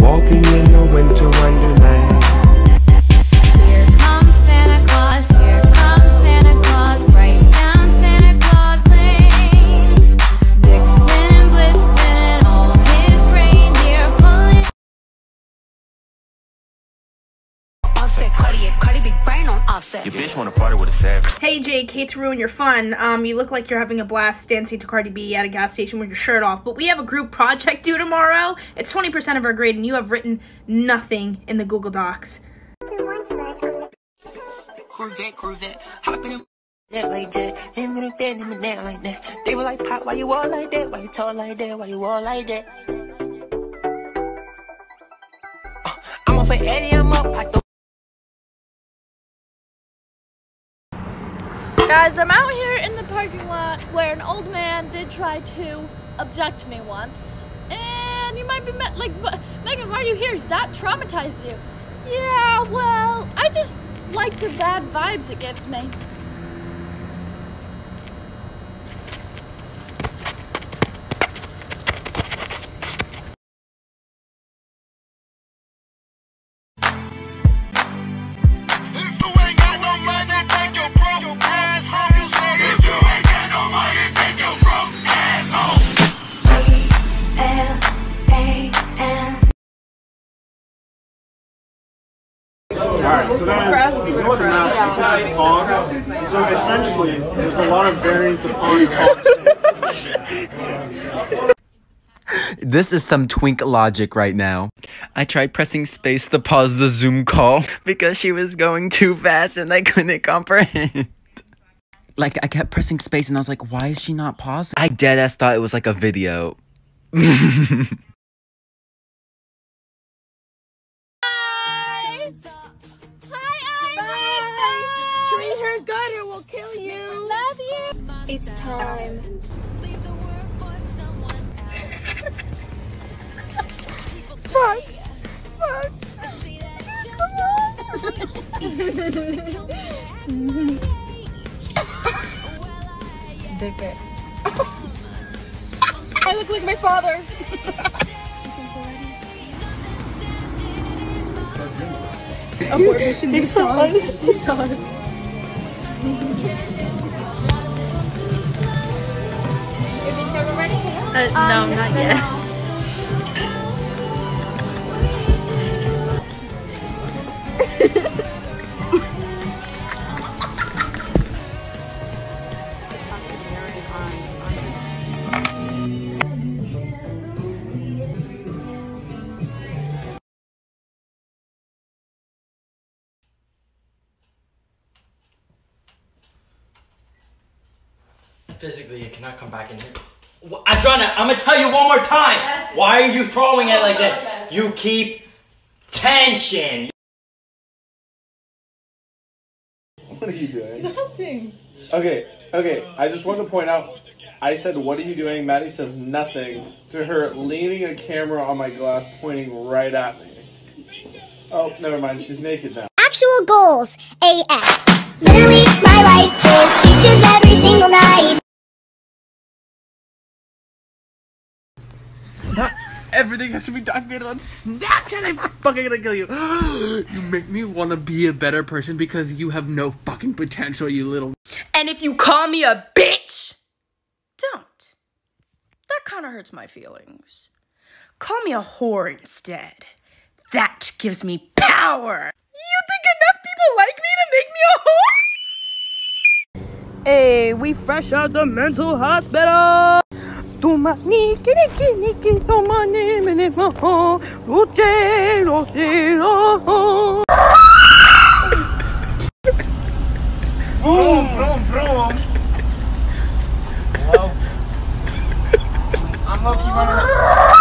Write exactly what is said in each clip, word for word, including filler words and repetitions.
walking in a winter wonderland. Here comes Santa Claus, here comes Santa Claus, right down Santa Claus Lane. Vixen and Blitzen and all his reindeer pulling. Offset, Cardi, Cardi, big brain on offset. Your bitch wanna party with a savage. Hey Jake, hate to ruin your fun. Um, you look like you're having a blast dancing to Cardi B at a gas station with your shirt off, but we have a group project due tomorrow. It's twenty percent of our grade and you have written nothing in the Google Docs. Corvette, Corvette, hopping in that like that, him and that, him and that like that. They were like, Pop, why you all like that? Why you tall like that? Why you all like that? Uh, I'm up for Eddie, I'm up. I don't. Guys, I'm out here in the parking lot where an old man did try to abduct me once. And you might be met like, Megan, why are you here? That traumatized you. Yeah, well, I just like the bad vibes it gives me. Alright, so then, you know what the mask is on? So essentially, there's a lot of variants of on and off. This is some twink logic right now. I tried pressing space to pause the Zoom call because she was going too fast and I couldn't comprehend. Like, I kept pressing space and I was like, why is she not pausing? I deadass thought it was like a video. Treat her good or we'll kill you. Love you. It's time. Fuck. Fuck. Come on. Dick it. I look like my father. Abortion these songs. These songs. Uh, no, not yet. Physically, you cannot come back in here. Adriana, I'm gonna tell you one more time. Why are you throwing it like that? You keep tension. What are you doing? Nothing. Okay, okay, I just want to point out, I said, what are you doing? Maddie says nothing to her leaning a camera on my glass, pointing right at me. Oh, never mind, she's naked now. Actual goals, A F. Literally, my life is beaches every single night. Not everything has to be documented on Snapchat. I'm fucking gonna kill you. You make me want to be a better person because you have no fucking potential, you little. And if you call me a bitch, don't. That kind of hurts my feelings. Call me a whore instead. That gives me power. You think enough people like me to make me a whore? Hey, we fresh out the mental hospital. Oh, Vroom, vroom, vroom. Hello? I'm low-key running around.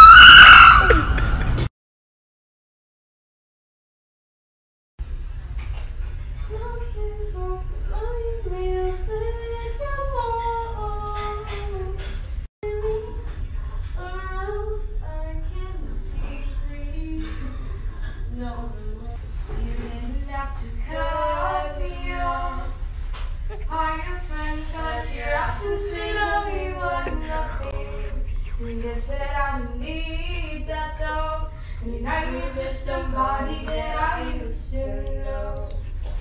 Said I need that though. Nobody that I used to know.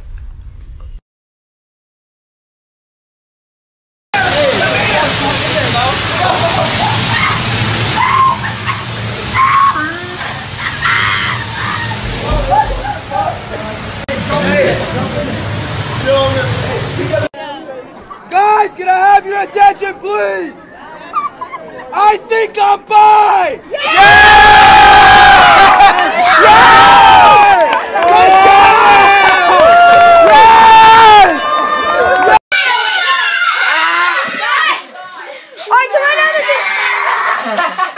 Guys, can I have your attention, please? I think I'm bi! Yeah! Yeah! Let's go! Yes! Alright, so right now this is...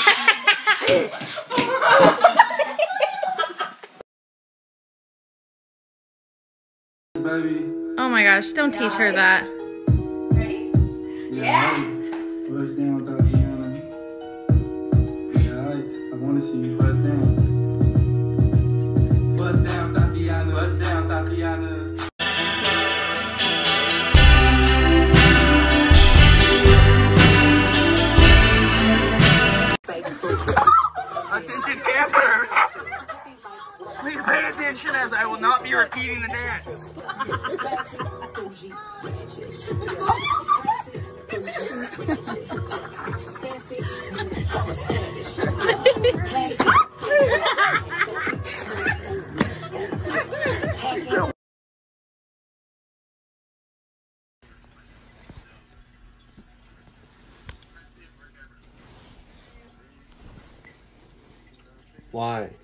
Baby. Oh my gosh, don't teach her that. Yeah. Buzz down, Tatiana. Yeah, I want to see you buzz down. Buzz down, Tatiana. Buzz down, Tatiana. Attention campers! Please pay attention as I will not be repeating the dance. Why?